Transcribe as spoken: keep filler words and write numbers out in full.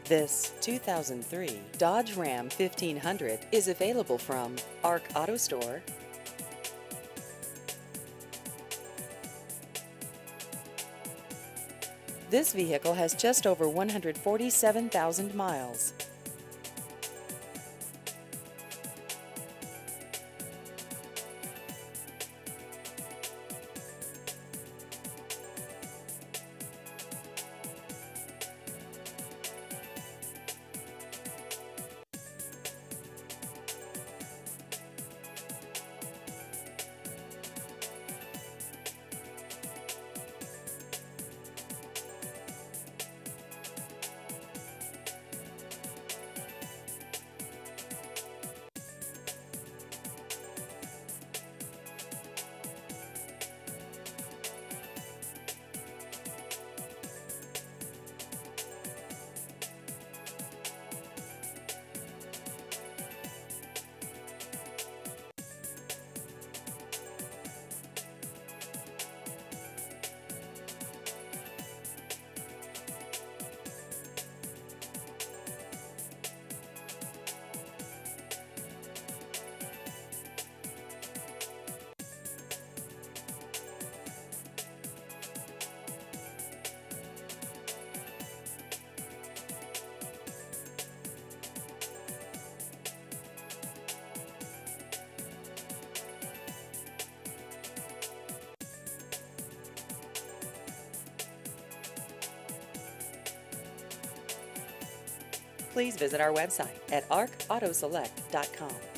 This two thousand three Dodge Ram fifteen hundred is available from Arc Auto Store. This vehicle has just over one hundred forty-seven thousand miles. Please visit our website at arc auto select dot com.